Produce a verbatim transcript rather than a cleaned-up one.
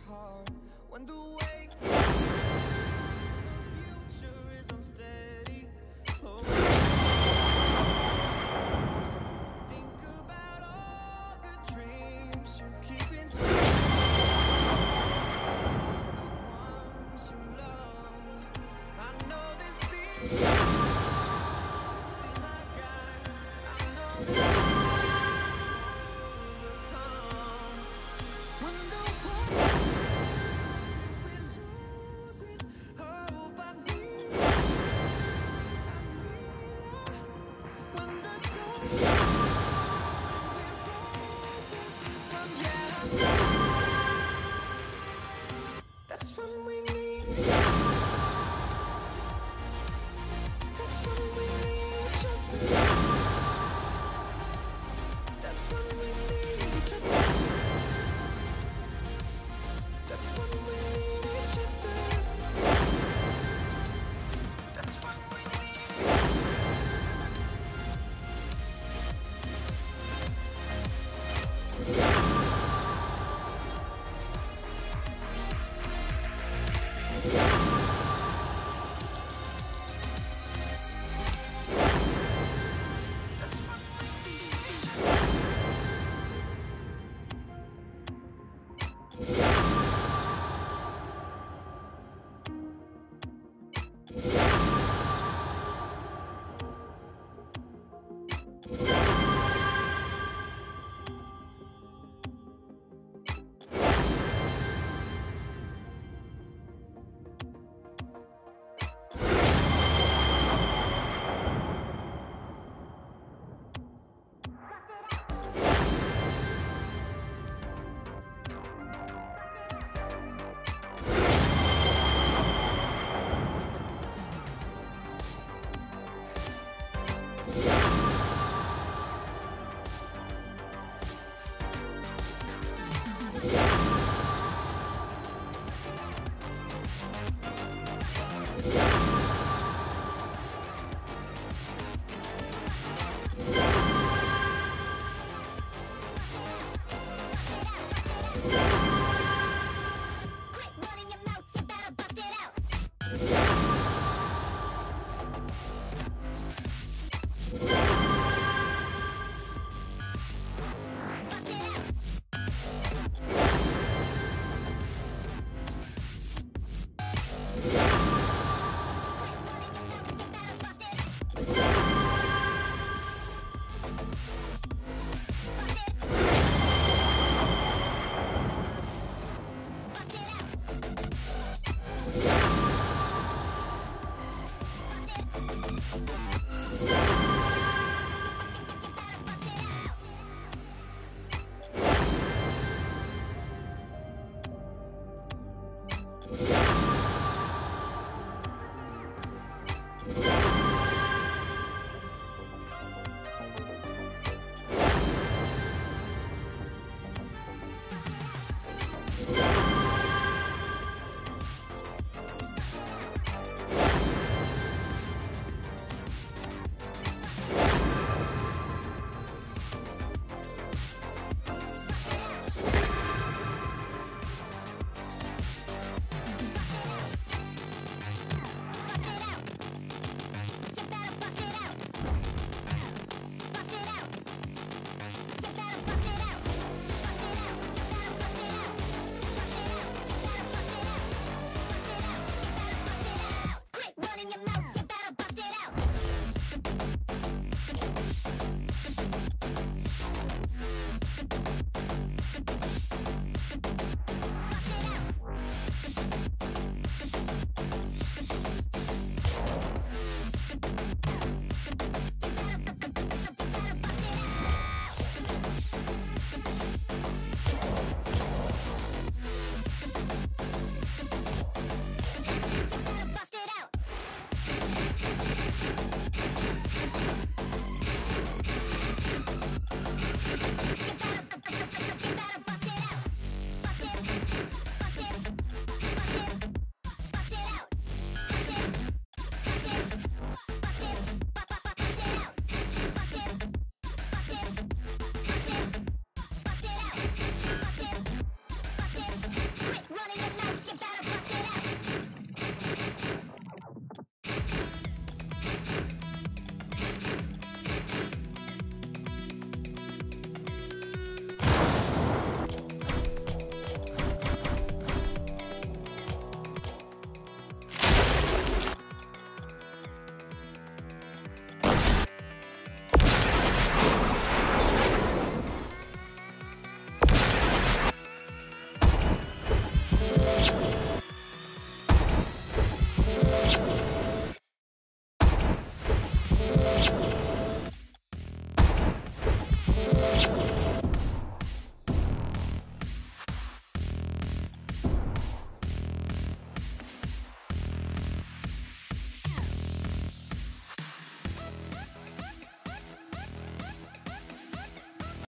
heart when the weight of the future is unsteady. Oh, think about all the dreams you keep inside, the ones you love. I know this feeling, be my guide. I know that overcome when the world will lose it. Hope I need, I need it. When the door overcome, yeah, that's when we need it. That's when we need each other. That's when we need each other. That's when we need each other. That's when we need each Quit running your mouth, you better bust it out. Bust it out. Bust it.